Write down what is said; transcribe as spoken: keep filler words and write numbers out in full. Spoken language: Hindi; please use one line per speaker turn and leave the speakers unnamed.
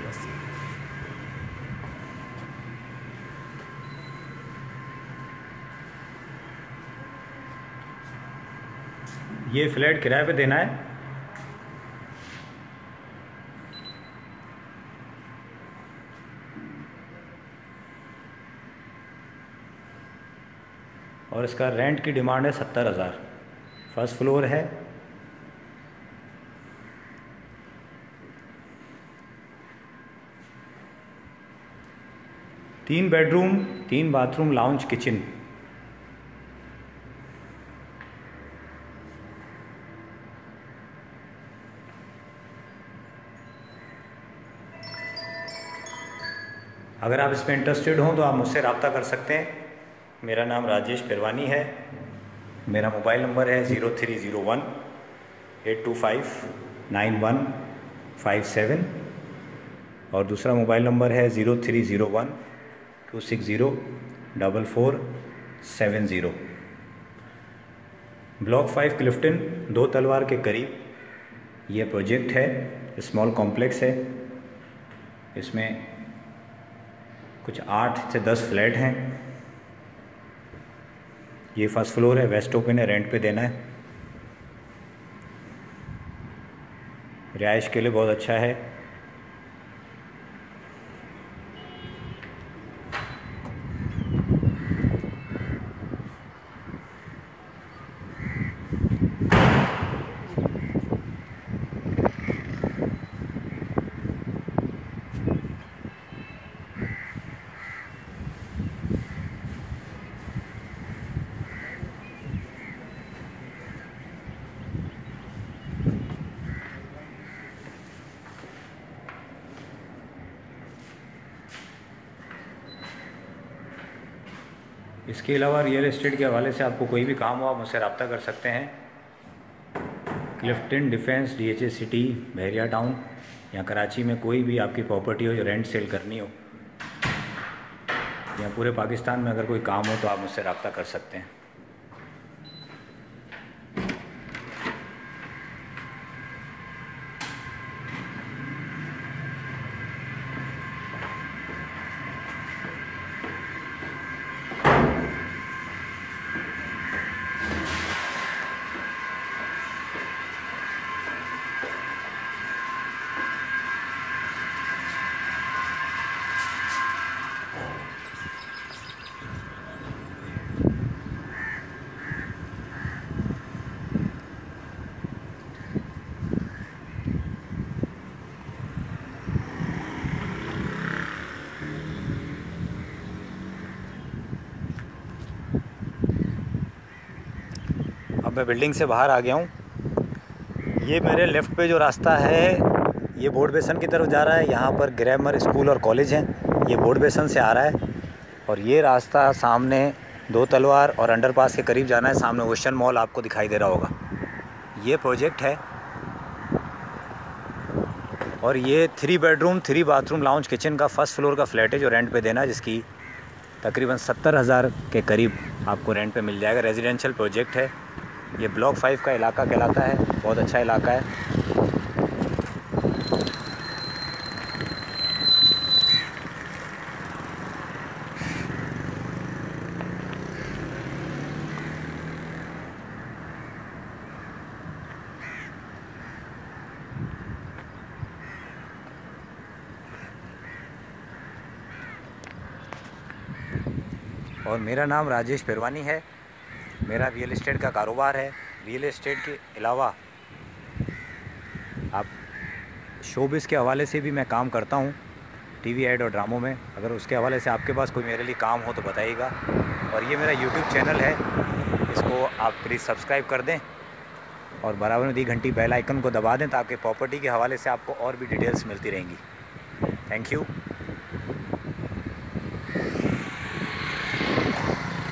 बस। ये फ्लैट किराए पे देना है। और इसका रेंट की डिमांड है सत्तर हज़ार। फर्स्ट फ्लोर है। तीन बेडरूम, तीन बाथरूम, लाउंज, किचन। अगर आप इसमें इंटरेस्टेड हों तो आप मुझसे रब्ता कर सकते हैं। मेरा नाम राजेश पिरवानी है। मेरा मोबाइल नंबर है zero three zero one eight two five nine one five seven और दूसरा मोबाइल नंबर है zero three zero one two six zero double four seven zero. Block five Clifton दो तलवार के करीब ये प्रोजेक्ट है। स्मॉल कॉम्प्लेक्स है। इसमें कुछ आठ से दस फ्लैट हैं। ये फर्स्ट फ्लोर है। वेस्ट ओपन है। रेंट पे देना है। रिहाइश के लिए बहुत अच्छा है। इसके अलावा रियल एस्टेट के हवाले से आपको कोई भी काम हो आप मुझसे रब्ता कर सकते हैं। Clifton, defence, D H A city, Bahria town या कराची में कोई भी आपकी प्रॉपर्टी हो जो रेंट सेल करनी हो या पूरे पाकिस्तान में अगर कोई काम हो तो आप मुझसे रब्ता कर सकते हैं। अब मैं बिल्डिंग से बाहर आ गया हूँ। ये मेरे लेफ़्ट पे जो रास्ता है ये बोर्ड बेसन की तरफ जा रहा है। यहाँ पर ग्रामर स्कूल और कॉलेज हैं। ये बोर्ड बेसन से आ रहा है और ये रास्ता सामने दो तलवार और अंडरपास के करीब जाना है। सामने ओशन मॉल आपको दिखाई दे रहा होगा। ये प्रोजेक्ट है और ये three bedroom, three bathroom, lounge, kitchen का फर्स्ट फ्लोर का फ्लैट है जो रेंट पे देना है, जिसकी तकरीबन सत्तर हज़ार के करीब आपको रेंट पे मिल जाएगा। रेजिडेंशियल प्रोजेक्ट है। ये ब्लॉक फाइव का इलाका कहलाता है। बहुत अच्छा इलाका है। और मेरा नाम राजेश पिरवानी है। मेरा रियल एस्टेट का कारोबार है। रियल एस्टेट के अलावा आप शोबिज़ के हवाले से भी मैं काम करता हूँ, टीवी ऐड और ड्रामों में। अगर उसके हवाले से आपके पास कोई मेरे लिए काम हो तो बताइएगा। और ये मेरा यूट्यूब चैनल है, इसको आप प्लीज़ सब्सक्राइब कर दें और बराबर में दी घंटी बेल आइकन को दबा दें ताकि प्रॉपर्टी के हवाले से आपको और भी डिटेल्स मिलती रहेंगी। Thank you.